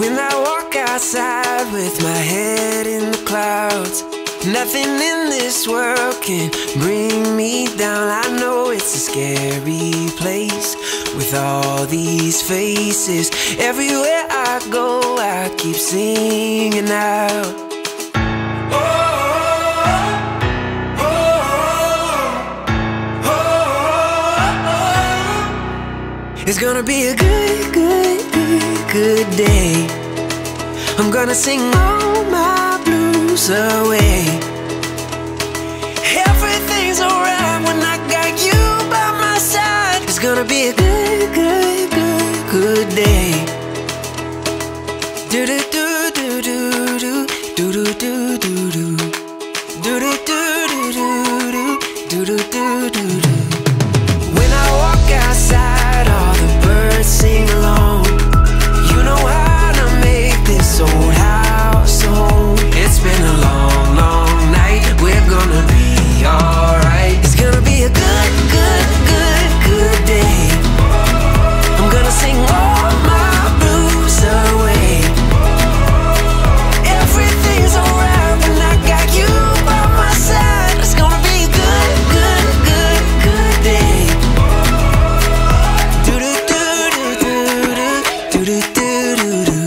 When I walk outside with my head in the clouds, nothing in this world can bring me down. I know it's a scary place with all these faces. Everywhere I go, I keep singing out. It's gonna be a good day. I'm gonna sing all my blues away. Everything's alright when I got you by my side. It's gonna be a good day. Do do do do do do do do do do do do do do do do do do. When I walk outside, all the birds sing along. You know how to make this old house a home. It's been a long, long night. We're gonna be alright. It's gonna be a good day. I'm gonna sing all my blues away. Everything's alright when I got you by my side. It's gonna be a good day. Do do do do do do do do do.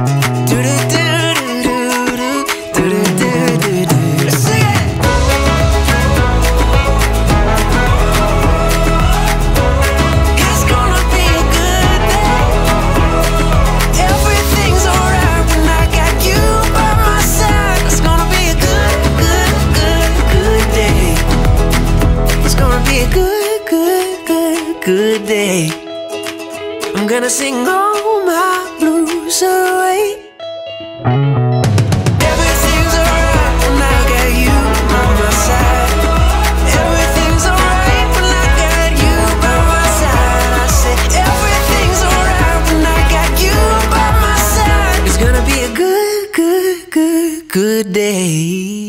Good day. I'm gonna sing all my blues away. Everything's alright when I got you by my side. Everything's alright when I got you by my side. I said everything's alright when I got you by my side. It's gonna be a good day.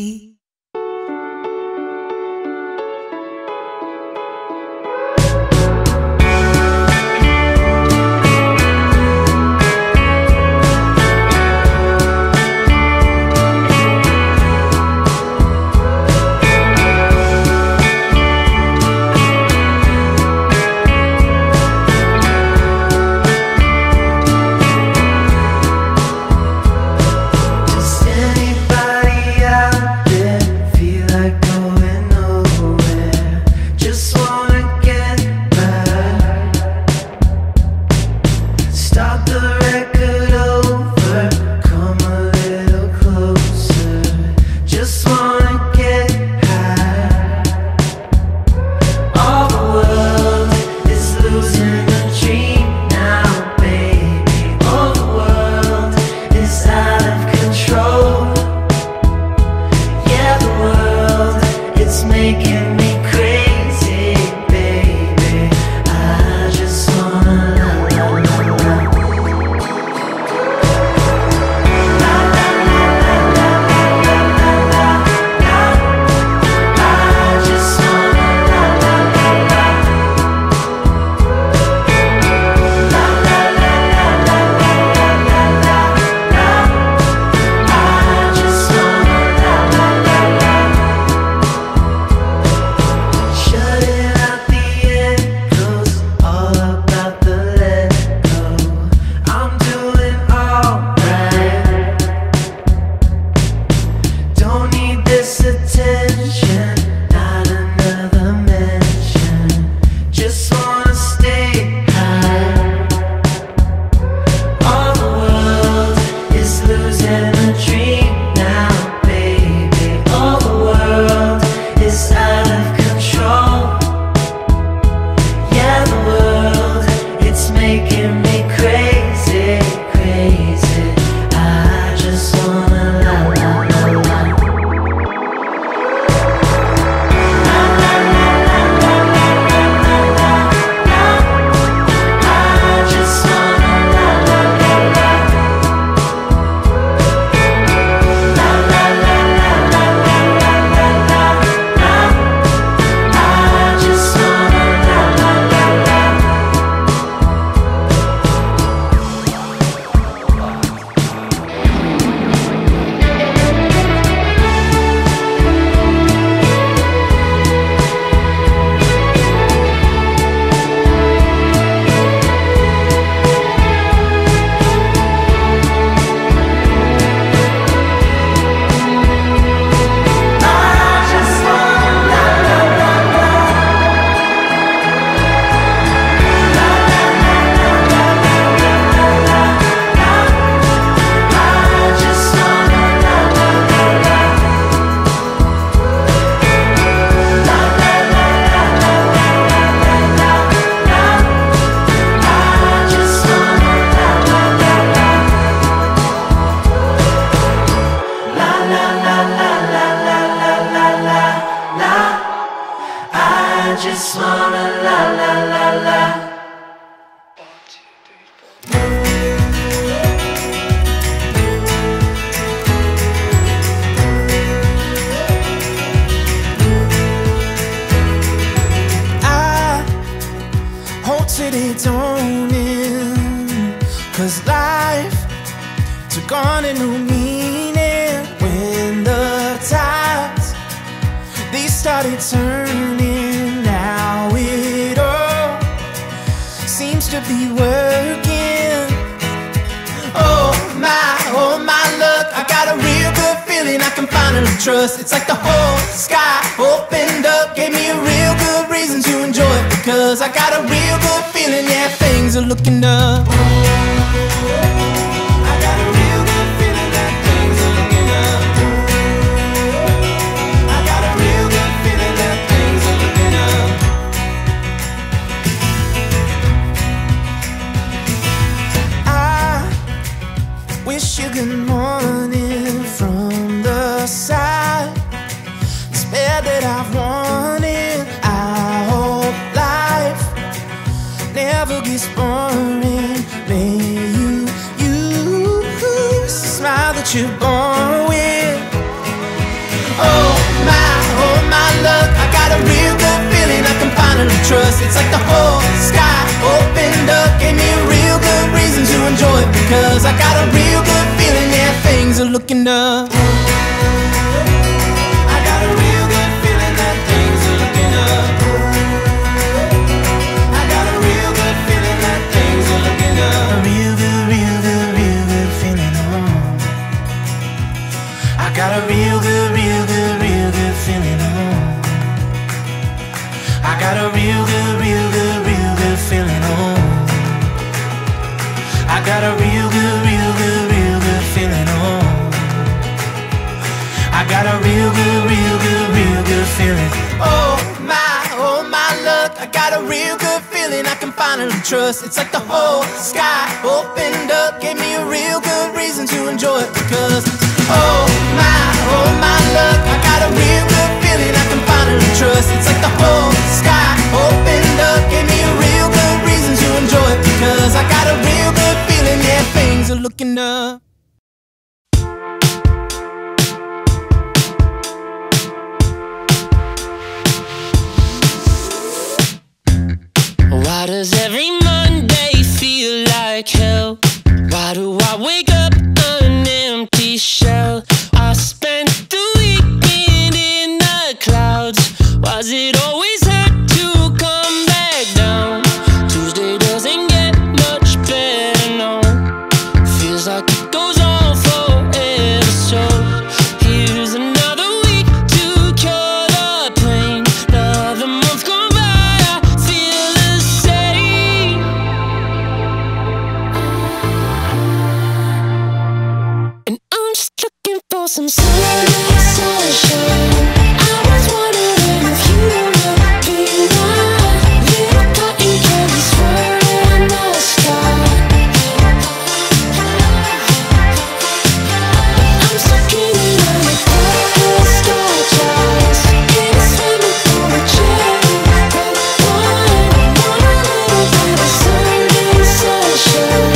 la. I just wanna la la la la. City don't end, 'cause life took on a new meaning when the tides, they started turning. Now it all seems to be working. Oh my luck, I got a real good feeling I can finally trust. It's like the whole sky opened up, gave me a real good reason to enjoy it, because I got a real good feeling, yeah, things are looking up. I got a real good feeling that things are looking up. I got a real good feeling that things are looking up. I wish you good morning from the side. It's bad that I've wanted. I hope life never gets boring. May you smile that you're born with. Oh my luck, I got a real good feeling I can finally trust. It's like the whole sky opened up, gave me a real good reason to enjoy it, because I got a real good feeling, yeah, things are looking up. I got a real good feeling that things are looking up. I got a real good feeling that things are looking up. A real good feeling, oh. I got a real good feeling, oh. I got a real good feeling, oh. I got a real good feeling, oh. I got a real good feeling. Oh my luck, I got a real good feeling I can finally trust. It's like the whole sky opened up, gave me a real good reason to enjoy it, because oh my luck, I got a real good feeling I can finally trust. It's like the whole sky opened up, gave me a real good reason to enjoy it, because I got a real good feeling, yeah, things are looking up. Why does every Monday feel like hell? Why do I wake up an empty shell? I spent the weekend in the clouds. Was it always hard to come back down? Tuesday doesn't get much better, no. Feels like it goes on forever, so here's another week to cure the pain. Another month gone by, I feel the same. And I'm just looking for some sunshine. I was wondering if you would be my little cotton candy swirl in the sky. I'm stuck in a purple sky clouds, in a swimming pool of cherry red wine. Want a little bit of Sunday sunshine.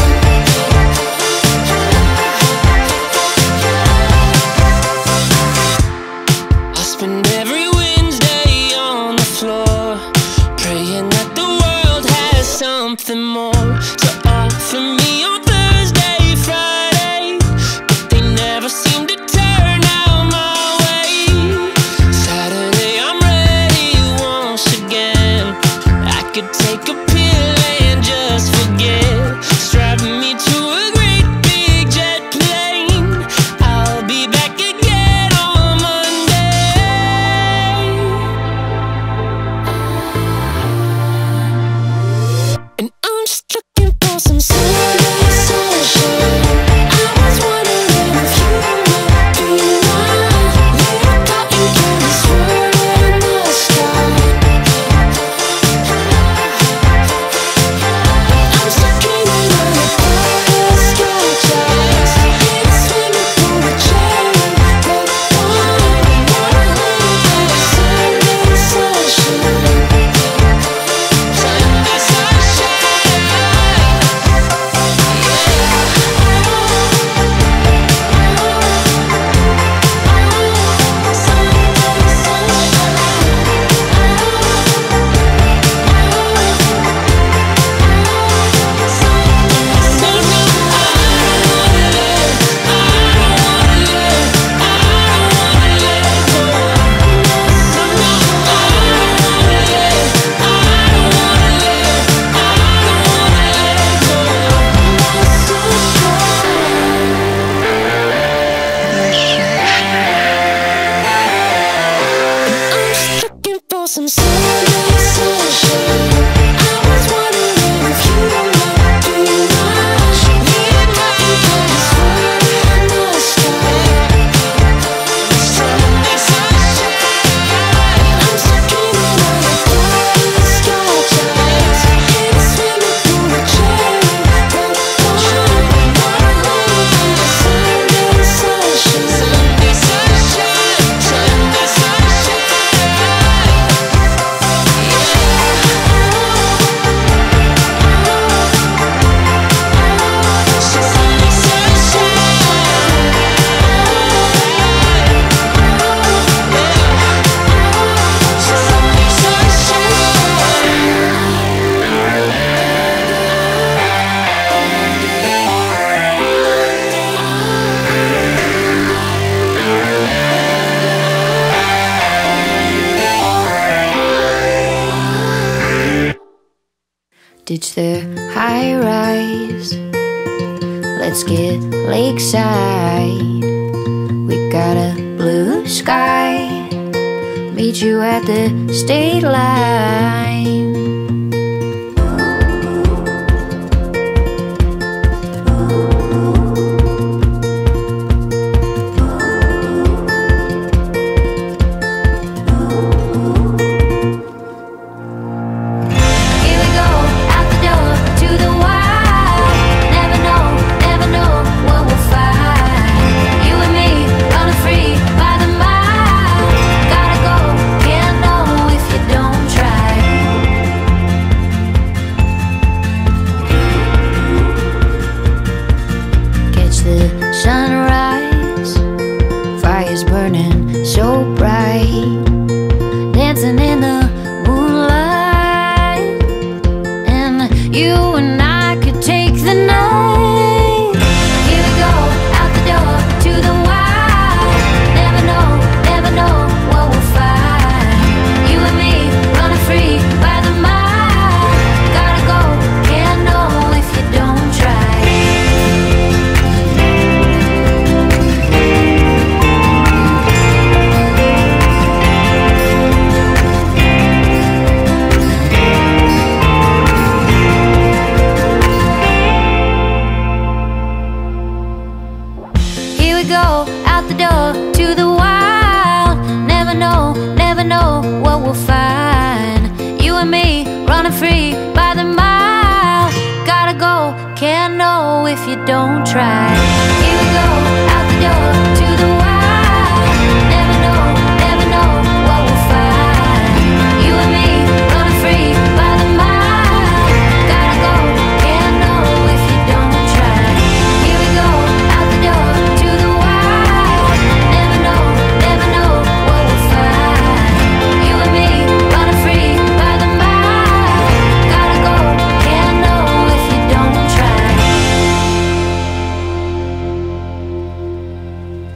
I spend every Wednesday on the floor, praying that the world has something more to offer me on Thursday, Friday, but they never seem to turn out my way. Saturday I'm ready once again. I could take a pill and just forget. Strap me to a great big jet plane. I'll be back again on Monday. And I'm just some Sunday sunshine. I was wondering if you don't want too much. Leave my because I must stop. Sunday sunshine. I'm so dreaming of the dark skies. Hit a swimming pool with cherry. Sunday sunshine. Sunday sunshine. Sunday sunshine. Ditch the high rise, let's get lakeside. We got a blue sky, meet you at the state line. Here we go, out the door to the wild. Never know what we'll find. You and me, running free by the mile. Gotta go, can't know if you don't try. Catch the sunrise, fire's burning so bright. Dancing in the moonlight, and you and I could take the night. Here we go, out the door to the wild. Never know what we'll find. You and me, running free by the mile. Gotta go, can't know if you don't try. Here we go, out the door to the wild. Never know what we'll find. You and me, running free by the mile. Gotta go, can't know if you don't try. Here we go, out the door to the wild. Never know what we'll find. You and me, running free by the mile. Gotta go, can't know if you don't try. Here we go, out the door to the wild. Never know what we'll find. You and me, running free by the mile. Gotta go, can't know if you don't try.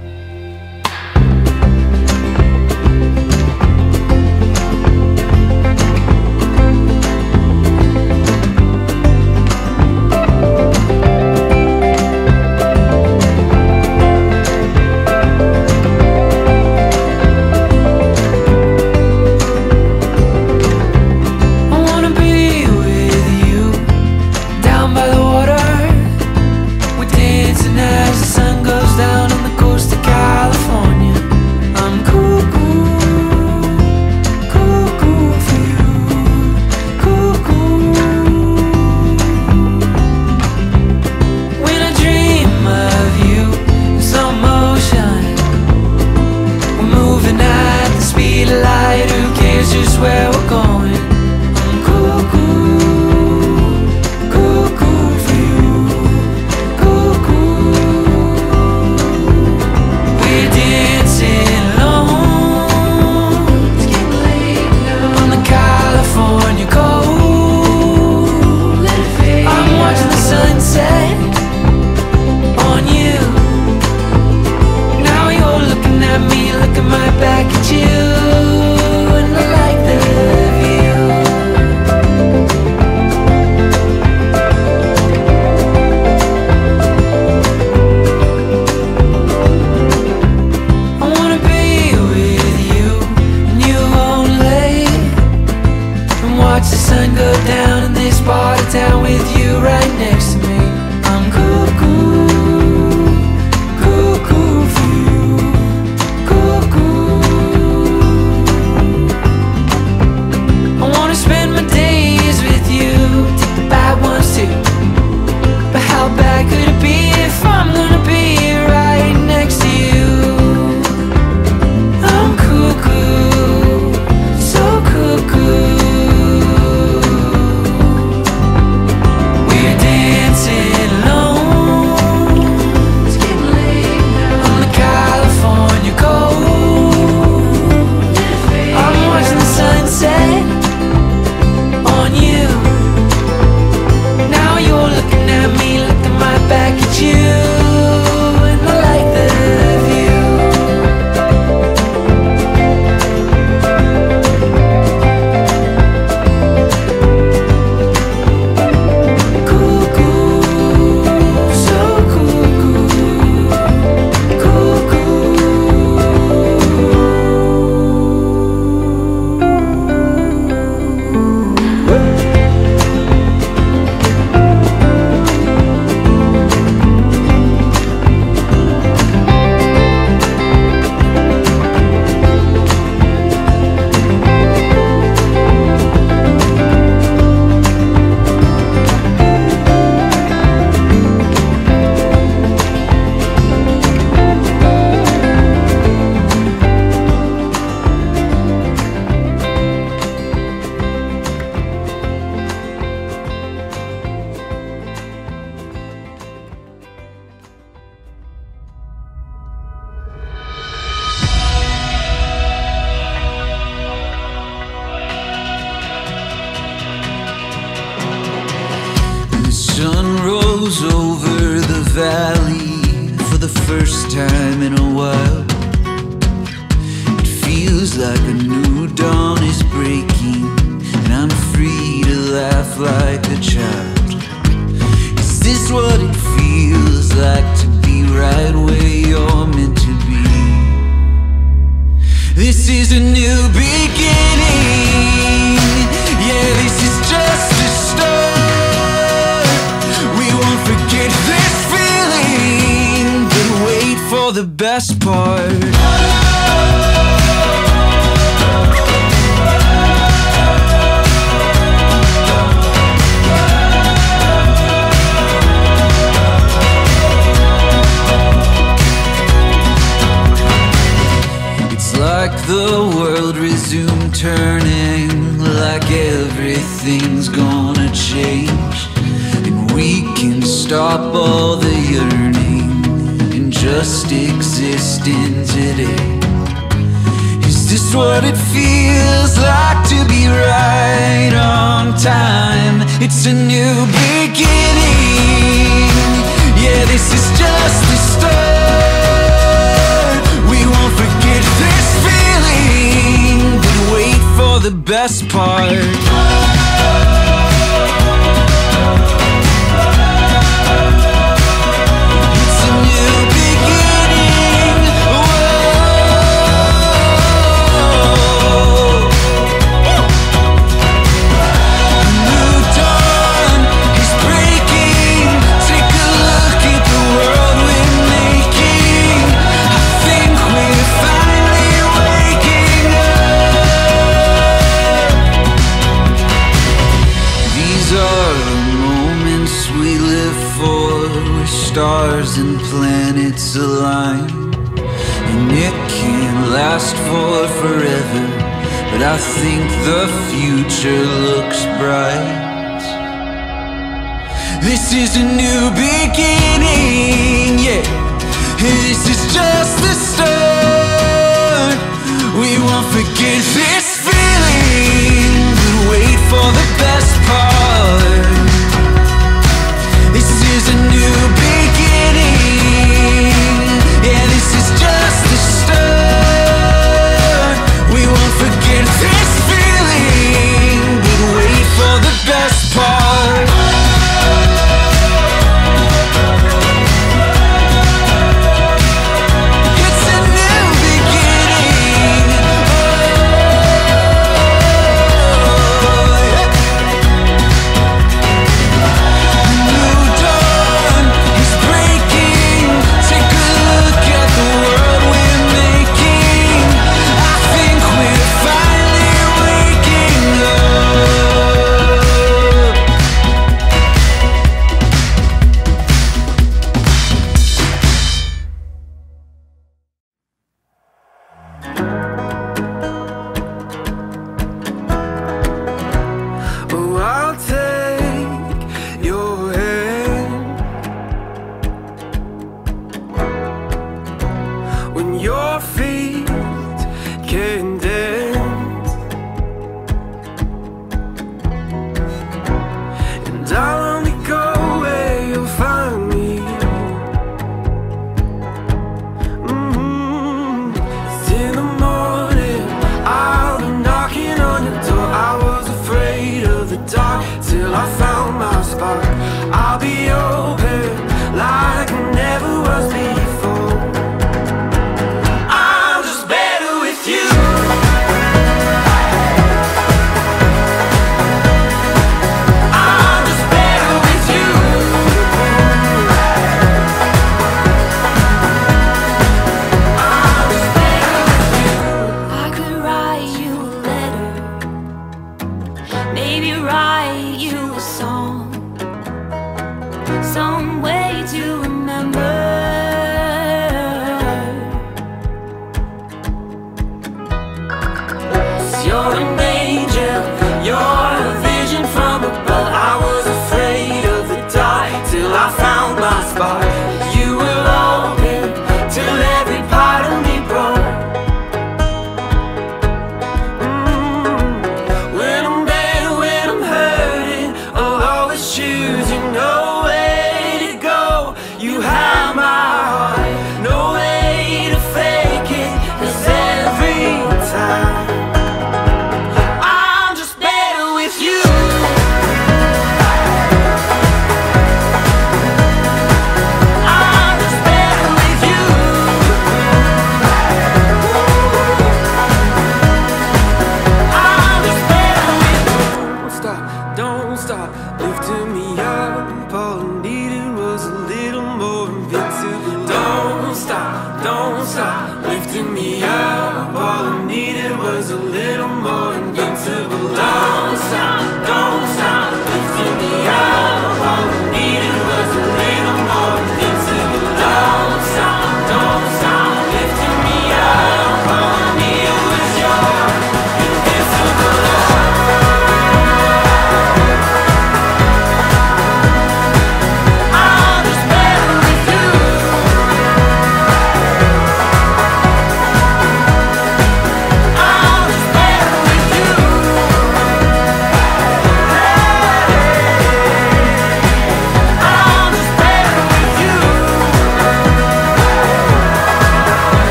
flows over the valley for the first time in a while. It feels like a new dawn is breaking, and I'm free to laugh like a child. Is this what it feels like to be right where you're meant to be? This is a new beginning. Yeah, this is just a start. We won't forget this feeling, but wait for the best part. Like the world resumed turning, like everything's gonna change, and we can stop all the yearning and just exist in today. Is this what it feels like to be right on time? It's a new beginning. Yeah, this is just the start. We won't forget this feeling, but wait for the best part. It's a new beginning. Whoa. A new dawn is breaking. Take a look at the world we're making. I think we're finally waking up. These are the moments we live for, where stars and planets align. And it can't last for forever, but I think the future looks bright. This is a new beginning, yeah. This is just the start. We won't forget this feeling, but wait for the best part. This is a new beginning. Yeah, this is just the start. We won't forget this feeling, but wait for the best part. It's a new beginning. Oh, yeah. A new dawn is breaking. Take a look at the world we're making. I think we're finally waking up. Oh, I'll take your hand when your feet can dance, and I'll only go where you'll find me. In the morning, I'll be knocking on your door. I was afraid of the dark till I found my spark. I'll be open like I never was before. I'm just better with you. I'm just better with you. I'm just better with you. I could write you a letter, maybe write you a song, some way to remember. 'Cause you're an angel, you're a vision from above. I was afraid of the dark till I found my spot. You will open till every part of me broke. When I'm hurting, I'll always choose you. No way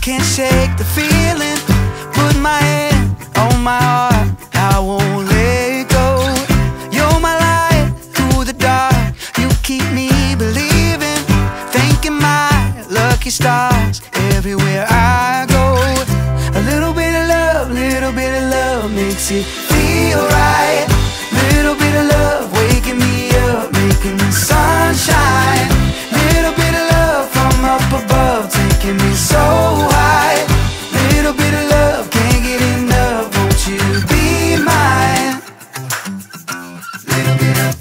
can't shake the feeling. Put my hand on my heart, I won't let go. You're my light through the dark, you keep me believing. Thanking my lucky stars everywhere I go. A little bit of love makes it feel right. Little bit of love waking me up, making the sunshine. Little bit of love from up above, taking me so high. Little bit of love, can't get enough, won't you be mine? Little bit of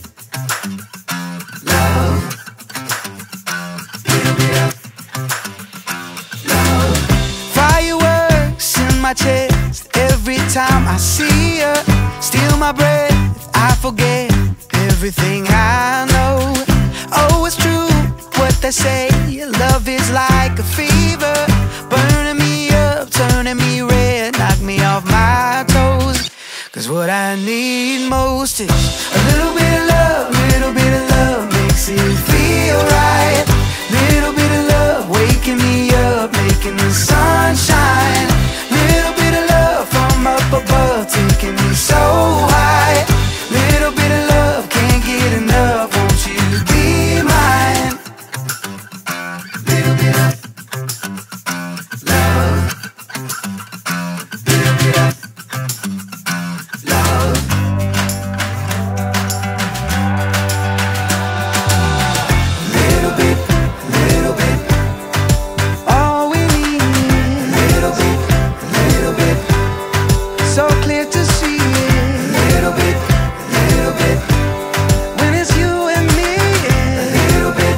love, little bit of love. Fireworks in my chest every time I see her. Steal my breath, I forget everything I know. Oh, it's true what they say, love is like a fever, burning me up, turning me red, knock me off my toes. Cause what I need most is a little bit of love makes it feel right. Little bit of love waking me up, making the sunshine. Little bit of love from up above, taking me so high. Little bit of love, can't get enough, won't you be mine? Little bit of love, little bit of love. Little bit, all we need. Little bit, so clear to see it. Little bit, when it's you and me. Little bit,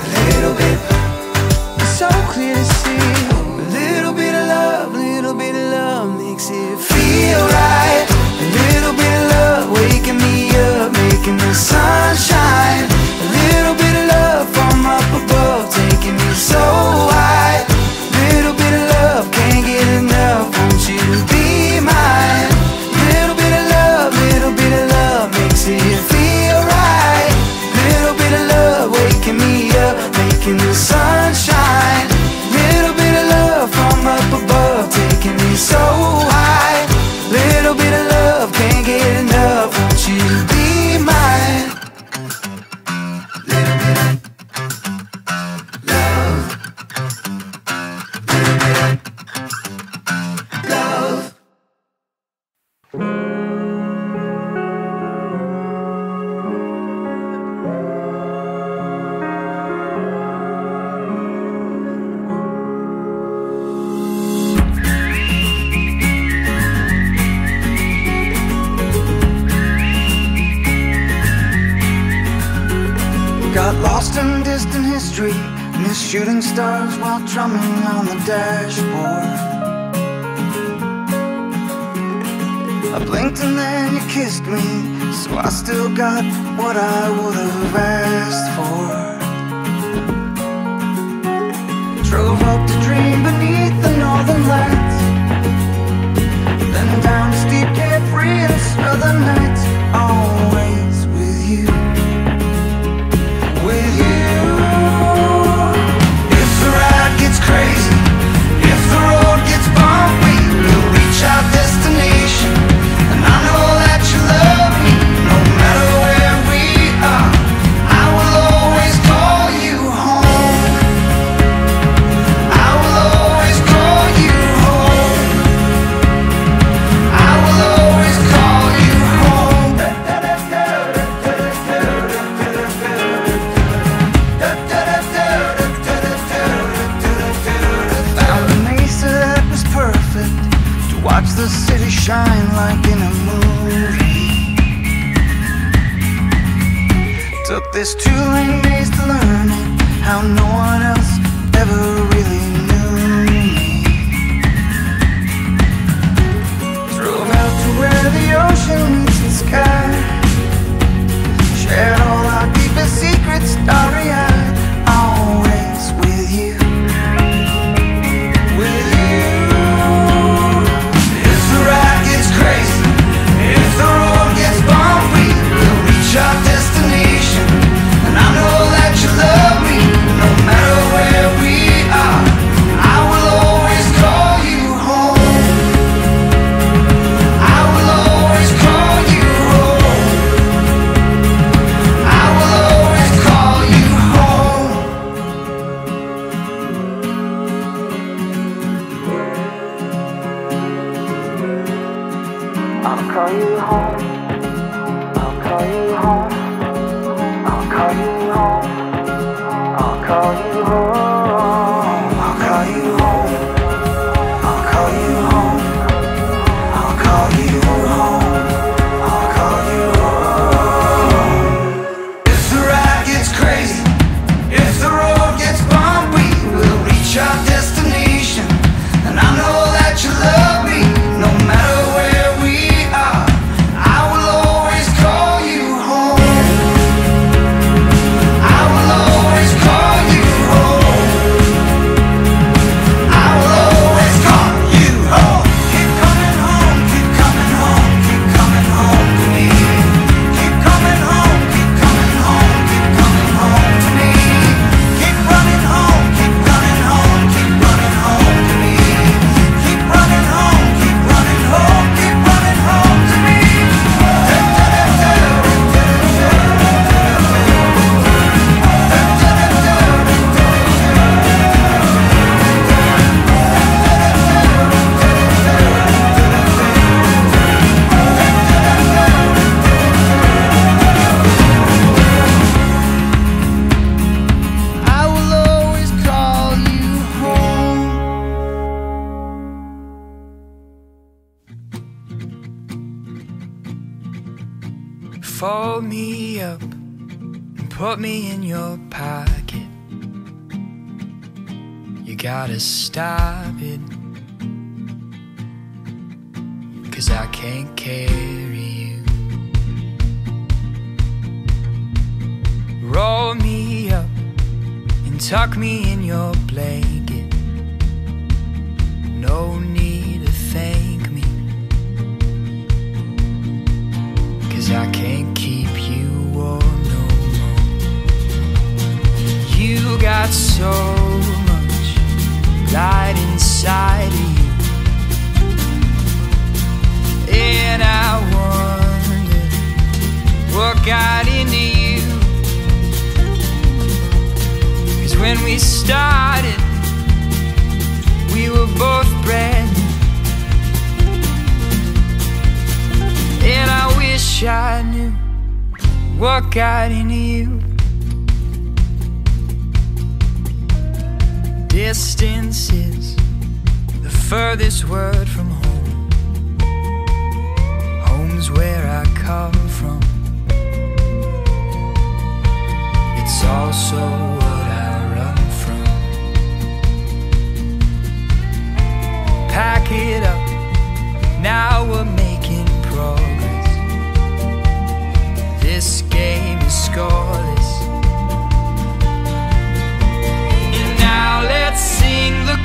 so clear to see. A little bit of love makes it feel right. A little bit of love waking me up, making the sunshine. A little bit of love from up above, taking me so high. Little bit of love, can't get enough, won't you be mine? Little bit of love makes it feel right. Little bit of love waking me up, making the sunshine. Little bit of love from up above, taking me so high. Little bit of love, can't get enough, won't you be mine? Little bit of love, little bit of love. Got lost in distant history, missed shooting stars while drumming on the dashboard. I blinked and then you kissed me, so I still got what I would have asked for. Drove up to dream beneath the northern lights, then down to steep carefree and southern nights. Always with you. With you. If the ride gets crazy, if the road gets bumpy, we'll reach our destination. And I know that you love me, no matter where we are. I will always call you home. I will always call you home. I will always call you home. Found a mesa that was perfect to watch the city shine like in a movie. Took this 2-lane maze to learn it, how no one else ever really knew me. Drove out to where the ocean meets the sky, shared all our deepest secrets, starry-eyed. Always with you. With you. If the ride gets crazy, if the road gets bumpy, we'll reach our destination. And I know that you love me, no matter where we are. call you home. I'll call you home. I'll call you home. I'll call you home. I'll call you home. I'll call you home. I'll call you home. I'll call you home. If the ride gets crazy, if the road gets bumpy, we'll reach our destination. And I know that you love me, no matter where we are. I will always call you home. I will always call you home. I will always call you home. Keep coming home, keep coming home, keep coming home to me. Keep coming home, keep coming home, keep coming home to me. Keep running home, keep running home, keep running home to me. Keep running home, keep running home, keep running home to me. I will always call you home. Fold me up and put me in your pocket. You gotta stop it, 'cause I can't carry you. Roll me up and tuck me in your blanket. No need to thank me, 'cause I can't keep you warm no more. You got so much light inside of you, and I wonder what got into you. 'Cause when we started, we were both brand new, and I wish I knew what got into you. Distance is the furthest word from home. Home's where I come from. It's also what I run from. Pack it up, now we're making progress. This game is scoreless. And now let's sing the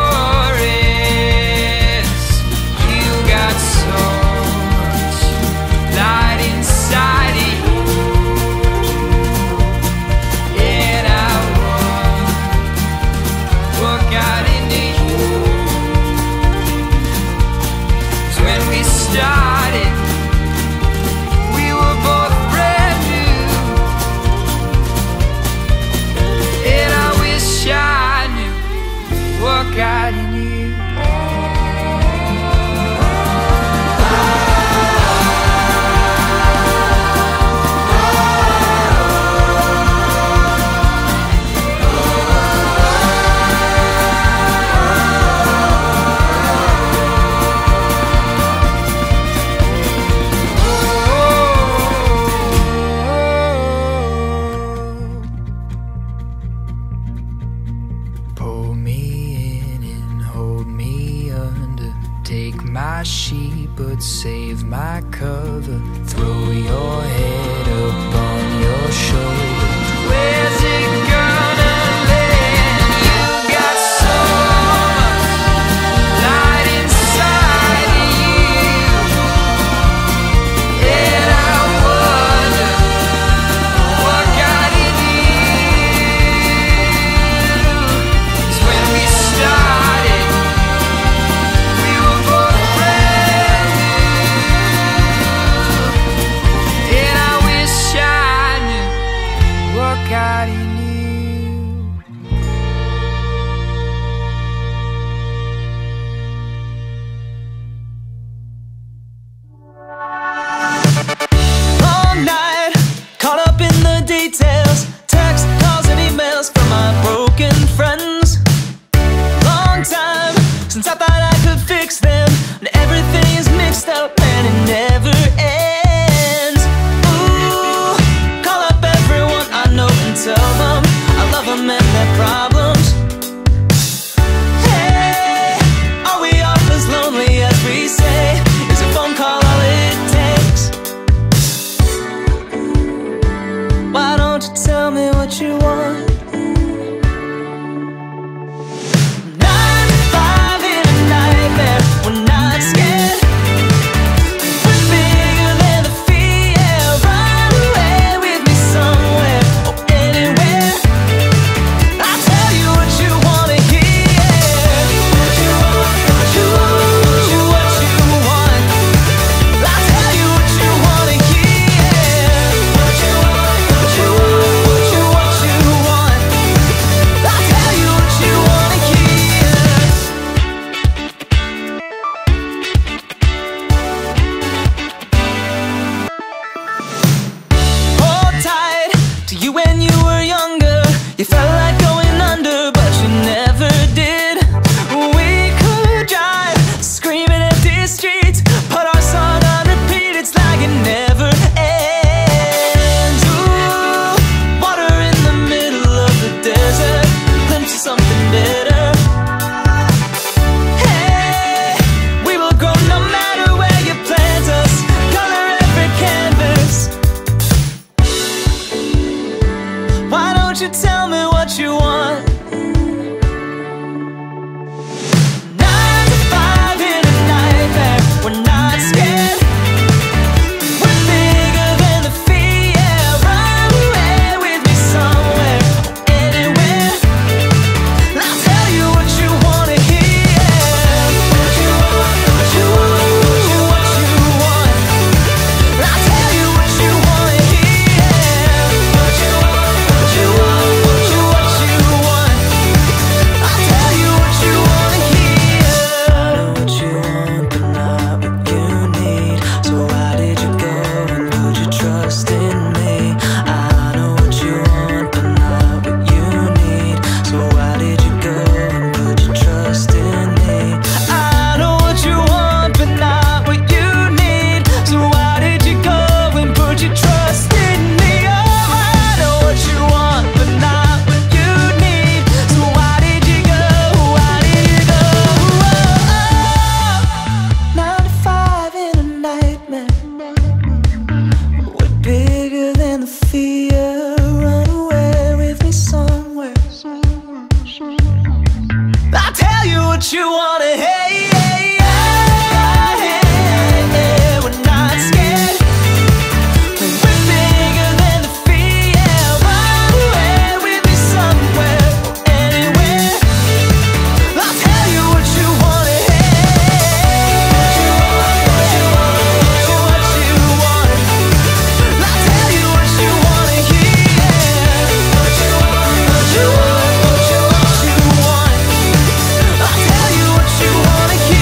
chorus. You got so much light inside of you, and I wonder what got into you. 'Cause when we started, we were both brand new, and I wish I knew what got in you. Pull me in and hold me under. Take my sheet but save my cover. Throw your head up on your shoulder. Where's it gonna land? You got so much light inside of you, and I wonder what got in you. 'Cause when we started, we were both brand new, and I wish I knew what got in you. won't you tell me what you want? 9 to 5 in a nightmare. We're not scared. We're bigger than the fear. Run away with me somewhere, anywhere. I'll tell you what you wanna hear. What you want, what you want, what you want. I'll tell you what you wanna hear. What you want, what you want, what you want. I'll tell you what you wanna hear. I know what you want, but not what you need. So why did you go and put your trust in me? I know what you want, but not what you need. So why did you go and put your trust in me? I know what you want, but not what you need. So why did you go and put your trust in me? Oh, I know what you want, but not what you need. So why did you go? Why did you go? Oh, 9 to 5 in a nightmare. We're bigger than the fear. Run away with me somewhere. I'll tell you what you wanna hear. We're not scared. We're bigger than the fear. Run away with me somewhere, anywhere. I'll tell you what you wanna hear. What you want, what you want. I'll tell you what you wanna hear. What you want, what you want, what you want. I'll tell you what you wanna hear.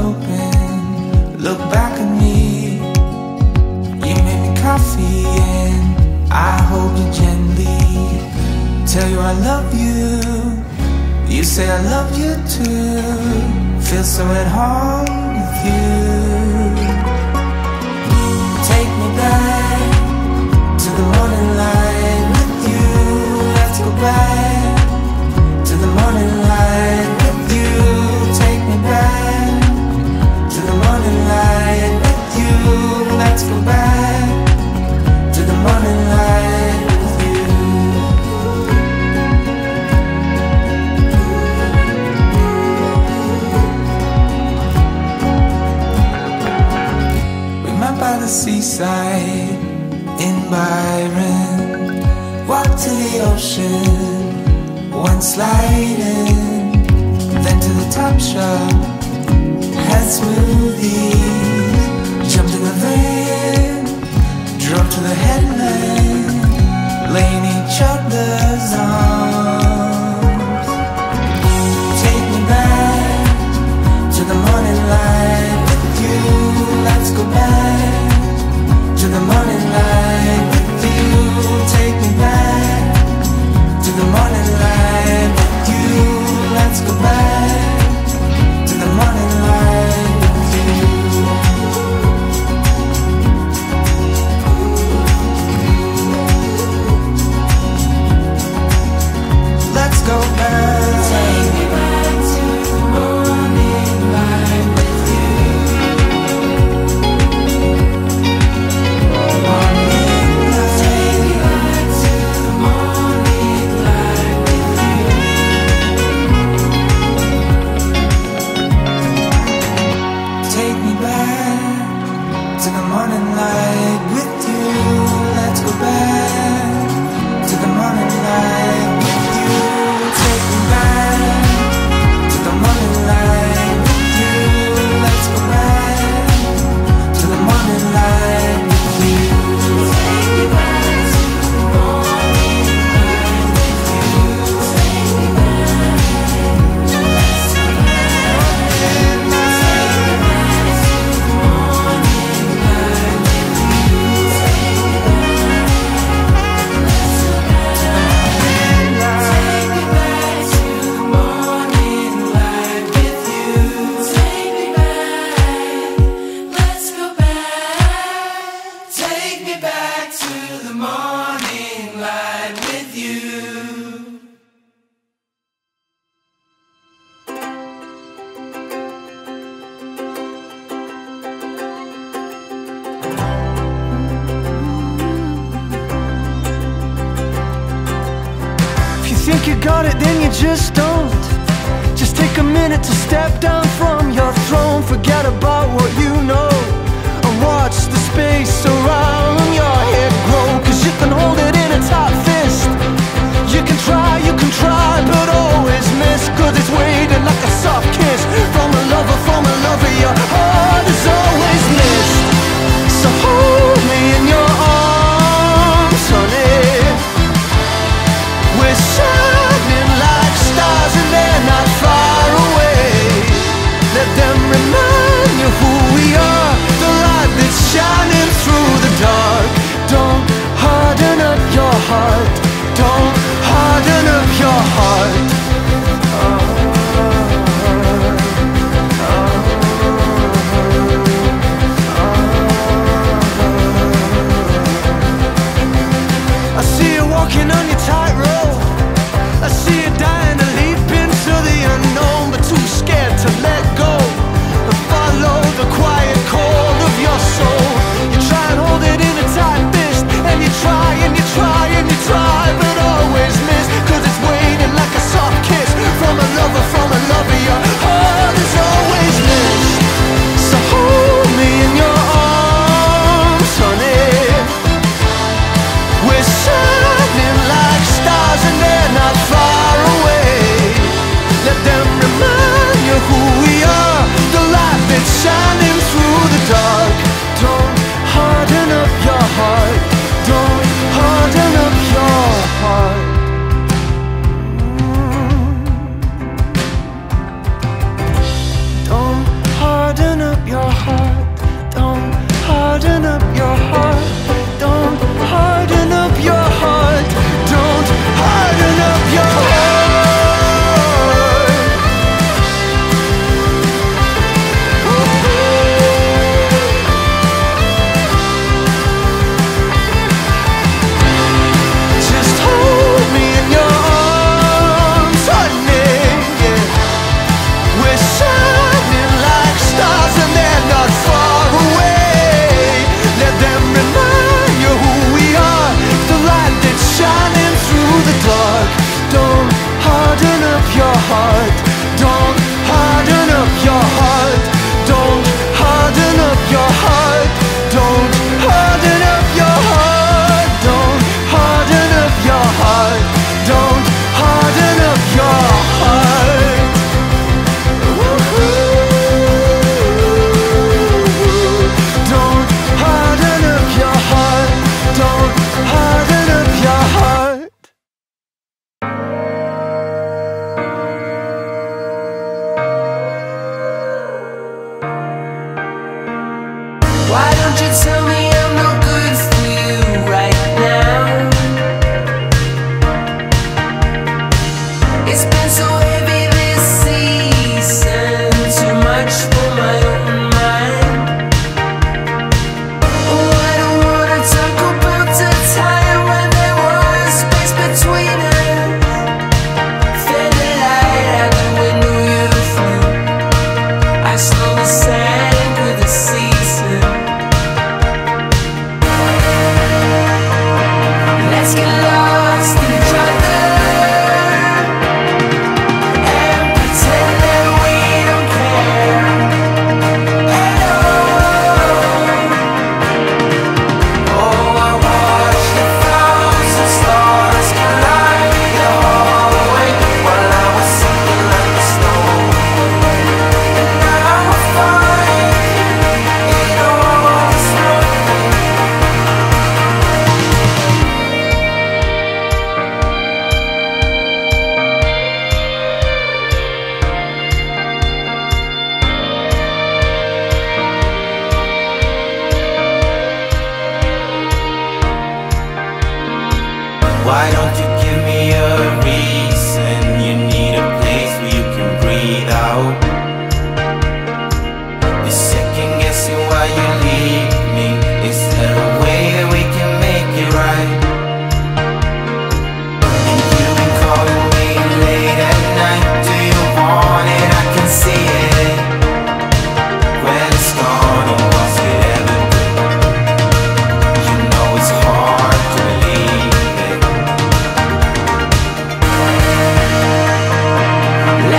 open, look back at me. You made me coffee and I hold you gently. Tell you I love you, you say I love you too. Feel so at home with you. Take me back to the morning light with you. Let's go back to the morning light with you. Take me back to the morning light with you. Let's go back to the morning light with you. We met by the seaside in Byron. Walked to the ocean, went sliding, then to the top shop, had smoothies, jumped in the van, drove to the headland, lay in each other's arms. Take me back to the morning light with you. Let's go back to the morning light with you. Take me back to the morning light with you. Let's go back to the morning light with you. Let's go back. Take me back to the morning light with you. Morning light. Take me back to the morning light with you. Take me back to the morning light with you. Let's go back to the morning light with you. Take me back to the morning light with you. Let's go back to the morning light with you. Take me back to the morning light with you. Take me back. Let's go back. Take me back to the morning light with you. Take me back. Let's go back. Take me back to the morning light with you. Take me back. Let's go back. Take me back to the morning light with you. If you think you got it, then you just don't. Just take a minute to step down from your throne. Forget about what you know and watch the space around your head grow. Cause you can hold it in a tight fist. You can try, but always miss. Cause it's waiting like a soft kiss from a lover, your heart is always missed. So hold me in your arms, honey. We're shining like stars and they're not far away. Let them remind you who we are, the light that's shining through the dark. Don't harden up your heart. Don't harden up your heart. I see you walking on your tightrope. I see you dying to leap into the unknown, but too scared to let go and follow the quiet call of your soul. You try and hold it in a tight fist, and you try and you try and you try, but always miss. Cause it's waiting like a soft kiss from a lover, your heart is always missed. So hold me in your arms, honey. We're shining like stars and they're not far away. Let them remind you who we are, the light that's shining through the dark. Don't harden up your heart. Don't harden up your heart. Don't harden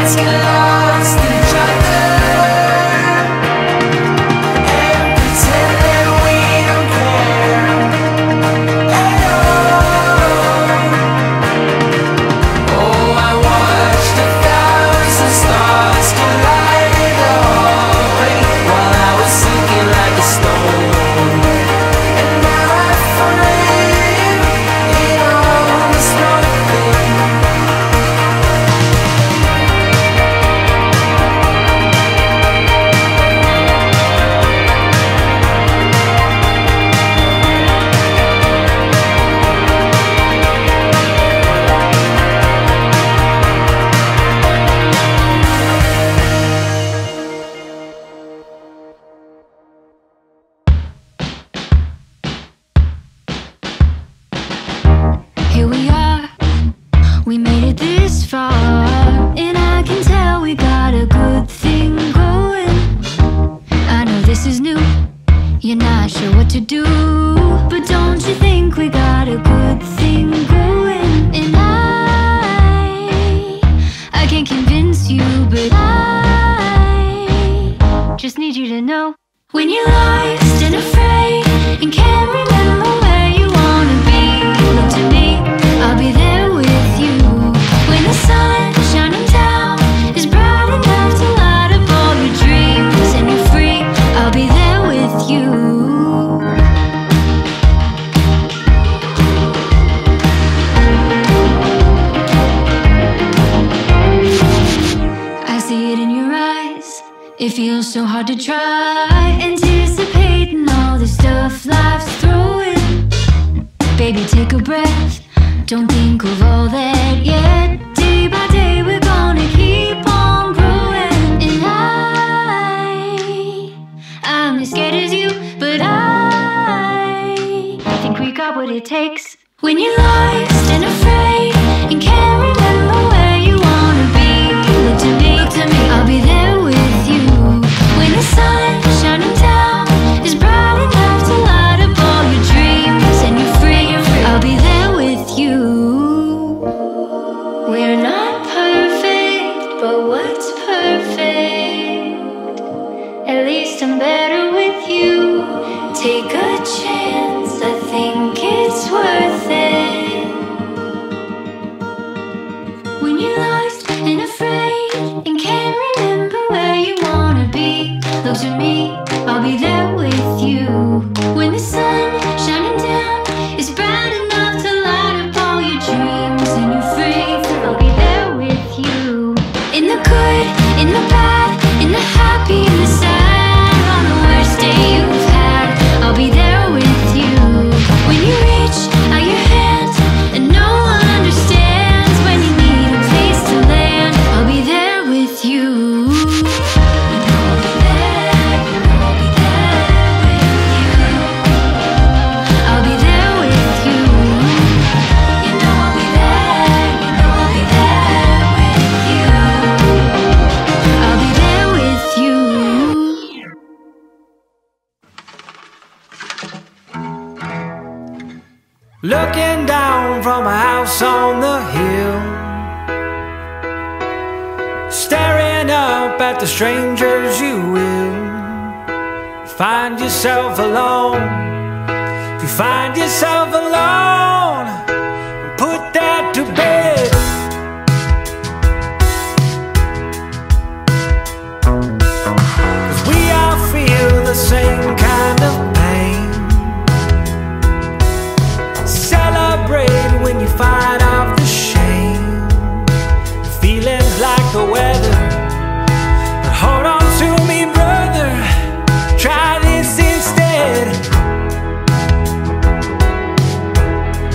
let's get lost in each other and pretend that we don't care at all. Oh, I watched 1,000 stars collide away while I was sinking like a stone. And now I find it almost nothing. Here we are, we made it this far, and I can tell we got a good thing going. I know this is new, you're not sure what to do, but don't you think we got a good thing going? And I can't convince you, but I just need you to know when you're lost and afraid and can't remember where you wanna be. Look to me, I'll be there with you. When the sun shining down is bright enough to light up all your dreams and you're free, I'll be there with you. I see it in your eyes, it feels so hard to try, anticipating all the stuff life's throwing. Baby, take a breath, don't think of all that yet. Day by day we're gonna keep on growing. And I'm as scared as you, but I think we got what it takes. When you're lost and afraid and can't remember where you wanna be, look to me, I'll be there with you. When the sun shining down is bright enough to light up all your dreams and you're free, I'll be there with you. We're not perfect, but what's perfect? At least I'm better with you. Take a chance, I think it's worth it. When you're lost and afraid and can't remember where you wanna be, look to me, I'll be there with you. When the sun shining down is bright enough to light up all your dreams and you're free, I'll be there with you. In the good, in the bad, in the happy, in the sad, on the worst day you've had, I'll be there with you. When you reach out your hand and no one understands, when you need a place to land, I'll be there with you. You know I'll be there, you know I'll be there with you. I'll be there with you. You know I'll be there, you know I'll be there with you. I'll be there with you. Looking down from a house on the hill, staring up at the strangers you will find yourself alone. If you find yourself alone, put that to bed. 'Cause we all feel the same kind of pain. Celebrate when you fight off the shame. Feelings like the weather, but hold on to me, brother. Try this instead.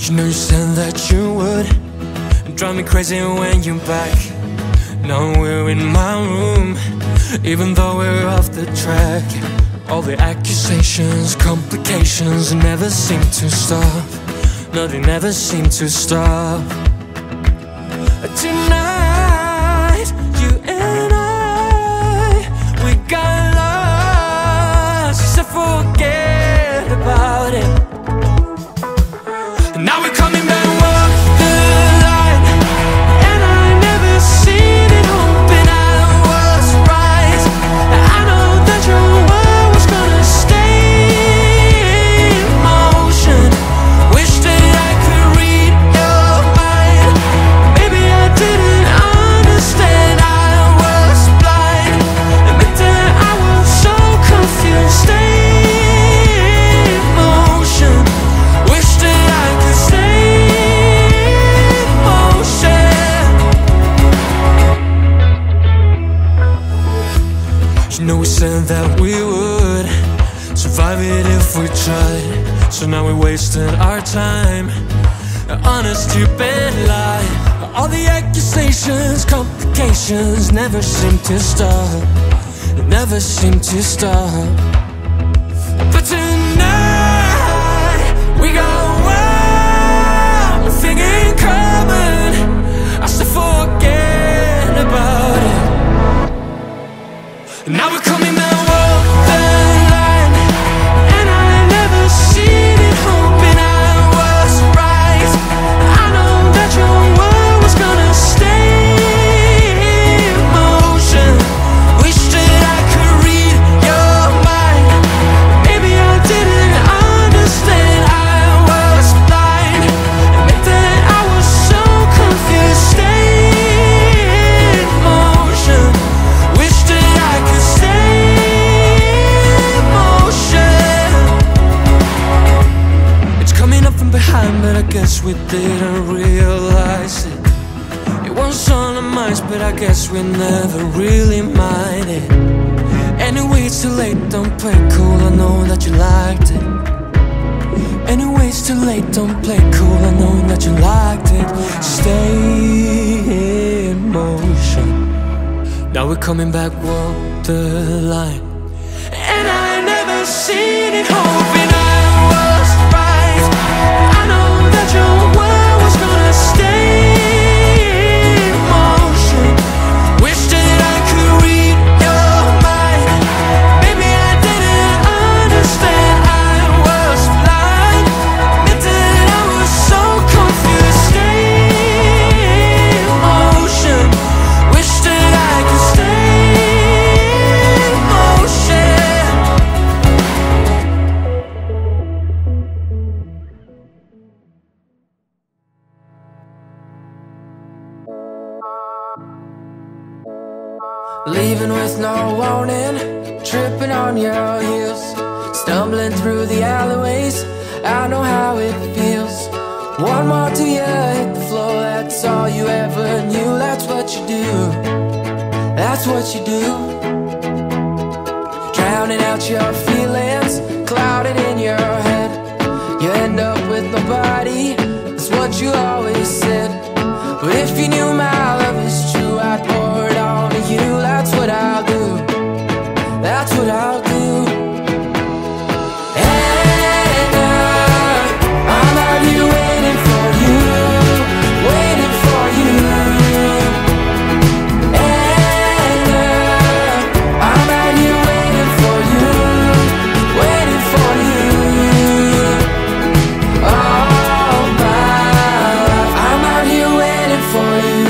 You know you said that you would. Drive me crazy when you're back. Now we're in my room, even though we're off the track. All the accusations, complications never seem to stop. No, they never seem to stop. Tonight, you and I, we got lost, so forget about it. Now we're coming back, walk the line, and I never seen it hoping I was right. I know that your world was gonna stay in motion. Wish that I could read your mind. Maybe I didn't understand, I was blind. Admit that I was so confused. Stay in motion. Wish that I could stay in motion. You know we said that we would survive it if we tried. So now we're wasting our time on a stupid lie. All the accusations, complications never seem to stop. It never seem to stop. But tonight we got one thing in common. I still forget about it. Now we're coming back, walk the line, and I never seen it hoping I was right. I know that your world was gonna stay in motion. Wish that I could read your mind. Maybe I didn't understand, I was blind. Admit that I was so confused. Stay in motion. Wish that I could stay in motion. It's coming up from behind, but I guess we didn't realize it. It was on our minds, but I guess we never really minded. Anyway, it's too late, don't play cool, I know that you liked it. Anyway, it's too late, don't play cool, I know that you liked it. Stay in motion. Now we're coming back, walk the line, and I never seen it hoping I was right. I know that your world was gonna stay in motion. Wish that I could read your mind. Maybe I didn't understand, I was blind. Admit that I was so confused. Stay in motion. Wish that I could stay in motion. Leaving with no warning, tripping on your heels, stumbling through the alleyways, I know how it feels. One more till you hit the floor, that's all you ever knew. That's what you do, that's what you do. Drowning out your feelings, clouded in your head. You end up with nobody, that's what you always said. But if you knew my love is true, I'd pour it on to you. That's what I'll do, that's what I'll do. And I'm out here waiting for you, waiting for you. And I'm out here waiting for you, waiting for you. All my life, I'm out here waiting for you.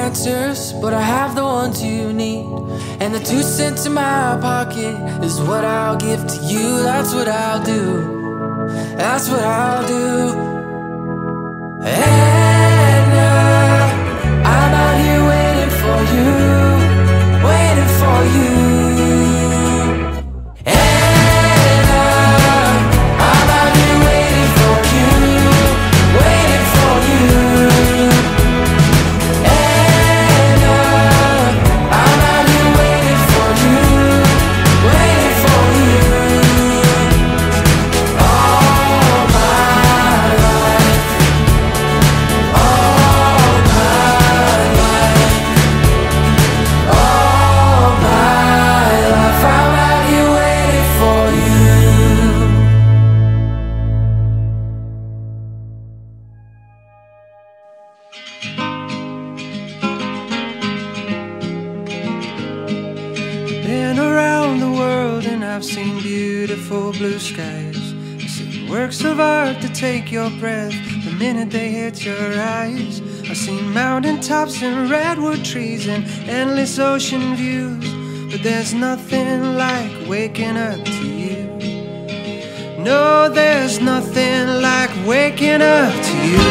answers, but I have the ones you need. And the 2 cents in my pocket is what I'll give to you. That's what I'll do. That's what I'll do. And I'm out here waiting for you, waiting for you. And I'm out here waiting for you, waiting for you. And I'm out here waiting for you, waiting for you. All my life, all my life, all my life, I'm out here waiting for you. Been around the world and I've seen beautiful blue skies. I've seen works of art that take your breath the minute they hit your eyes. I've seen mountain tops and redwood trees and endless ocean views. But there's nothing like waking up to you. No, there's nothing like waking up to you.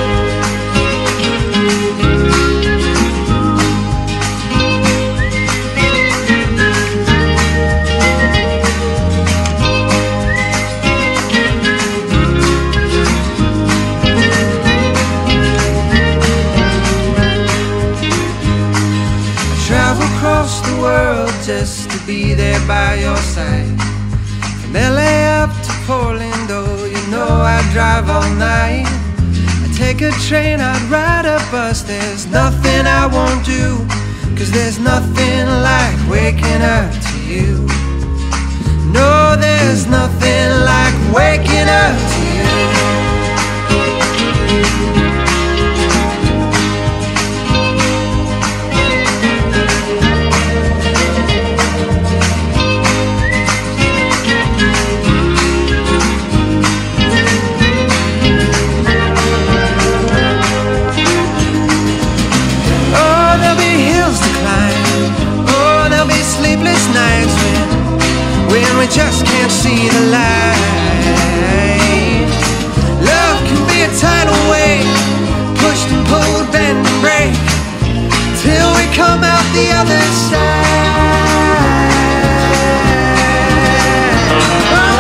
Travel across the world just to be there by your side. From LA up to Portland, oh, you know I'd drive all night. I'd take a train, I'd ride a bus. There's nothing I won't do, 'cause there's nothing like waking up to you. No, there's nothing like waking up to you. Sleepless nights when we just can't see the light. Love can be a tidal wave, pushed and pulled, bend and break, till we come out the other side. Oh,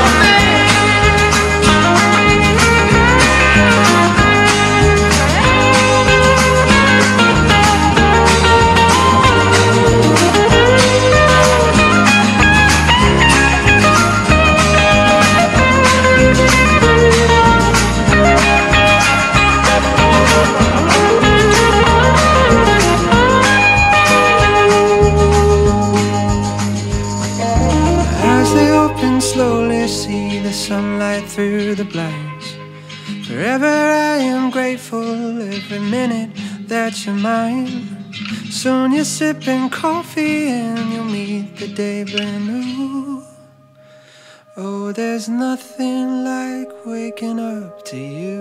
slowly see the sunlight through the blinds. Forever I am grateful every minute that you're mine. Soon you're sipping coffee and you'll meet the day brand new. Oh, there's nothing like waking up to you.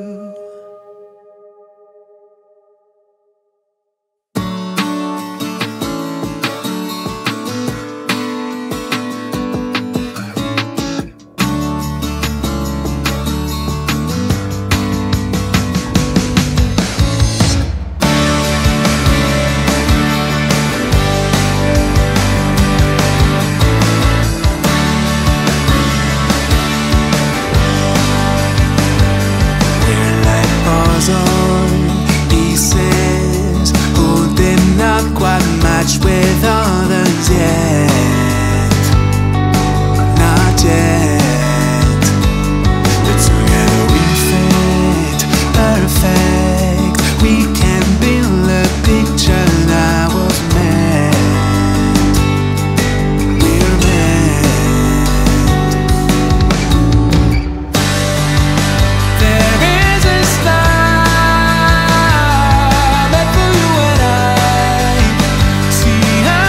With others yet, not yet. But together we fit perfect. We can build a picture that was meant. We're meant. There is a star meant for you and I. See how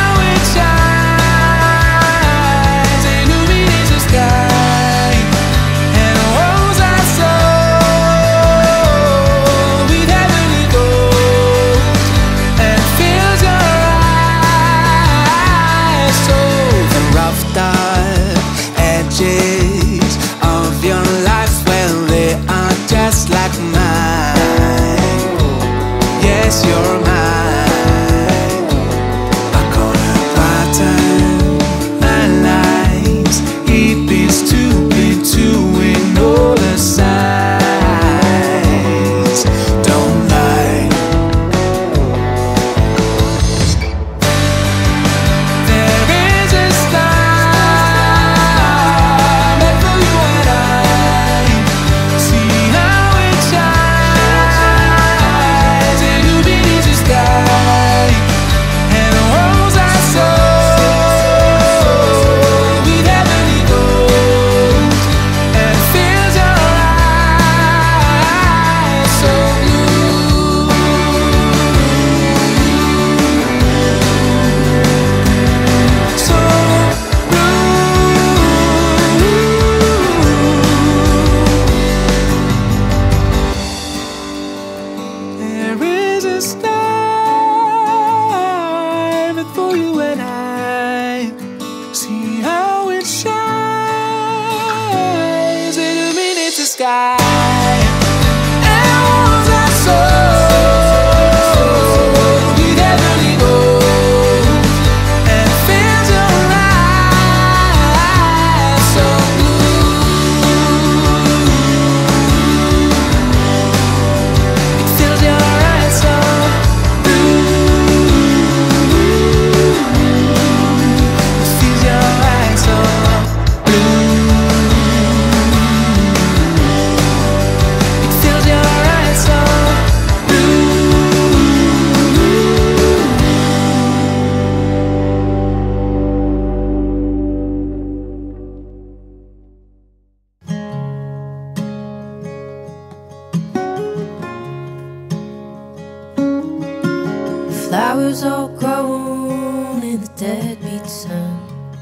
grown in the deadbeat sun.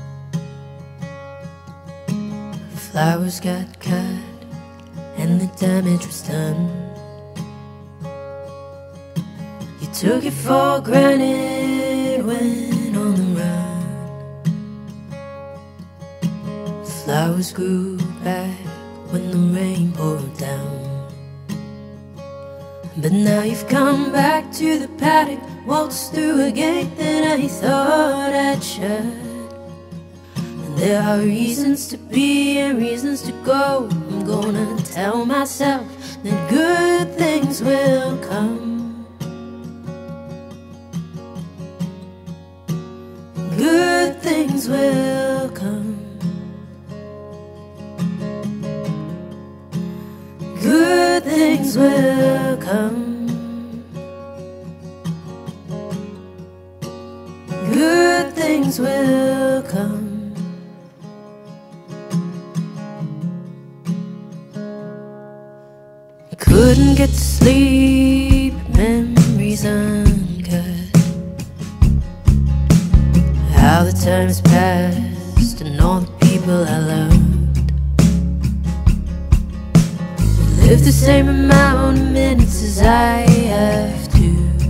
Flowers got cut and the damage was done. You took it for granted, went on the run. Flowers grew back when the rain poured down. But now you've come back to the paddock, waltzed through a gate that I thought I'd shut. And there are reasons to be and reasons to go. I'm gonna tell myself that good things will come. Good things will come. Good things will come. Good things will come. I couldn't get to sleep, memories uncut. How the times passed and all the people I loved. Live the same amount of minutes as I have to.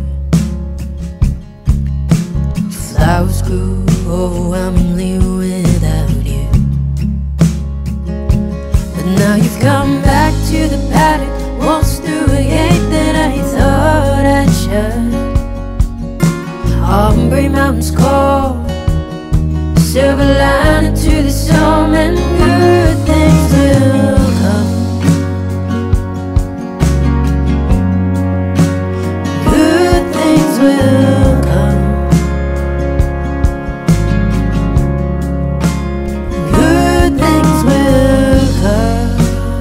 Flowers grew overwhelmingly without you. But now you've come back to the paddock, waltzed through a gate that I thought I'd shut. Ombre Mountains call, silver lining to the storm, and good things will come. Good things will come. Good things will come.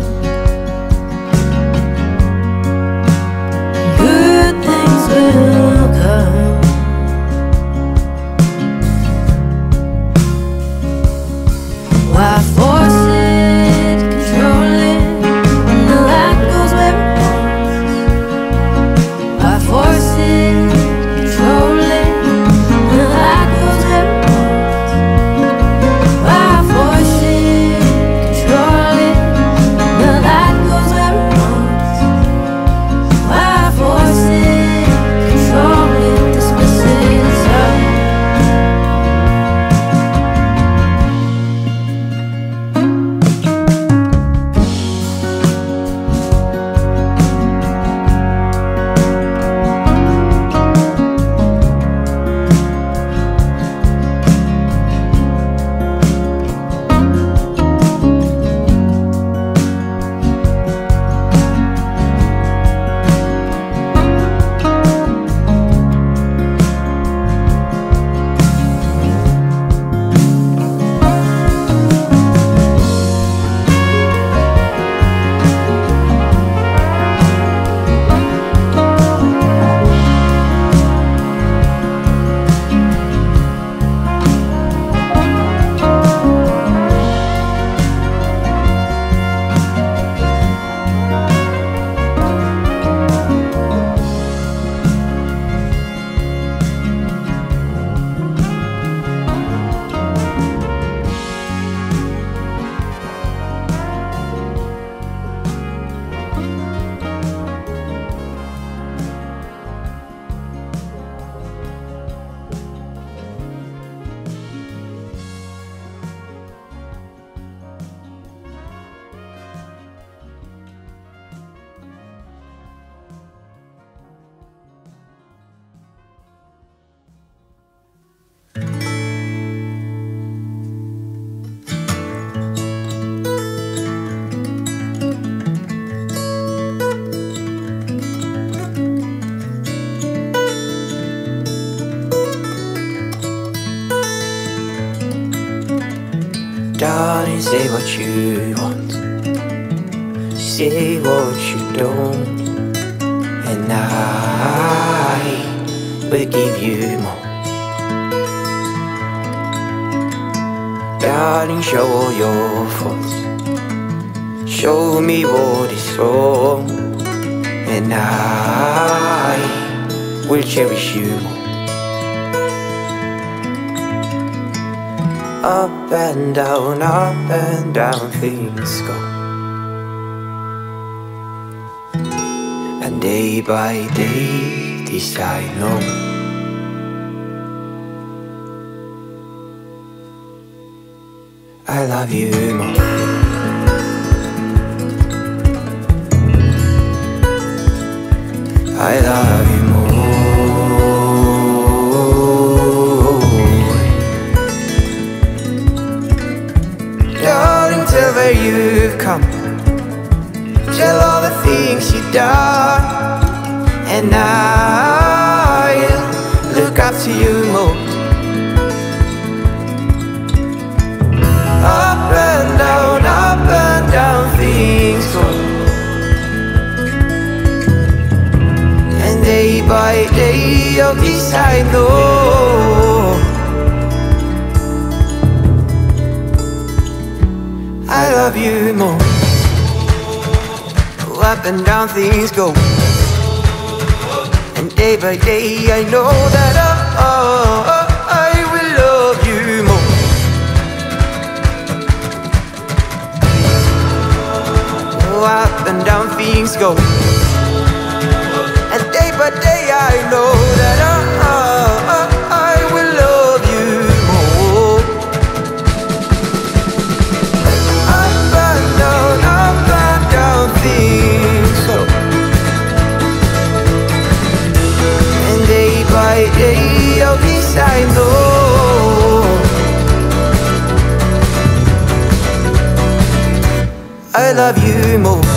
Good things will come. Why force it, control it, when the light goes where it wants? Why force it, control it, when the light goes where it wants? Why force it, control it, when the light goes where it wants? Why force it, control it, dismiss it as all? Darling, say what you want, say what you don't, and I will give you more. Darling, show all your faults, show me what is wrong, and I will cherish you more. Up and down things go. And day by day, this I know. I love you more. I love you more. Darling, tell where you've come. Tell all the things you've done. And I'll look up to you more. Up and down things go. And day by day of this I know. I love you more. Up and down things go. And day by day I know that I will love you more. Up and down things go. And day by day I know that I will love you more. Up and down things go. And day by day of this I know. I love you more.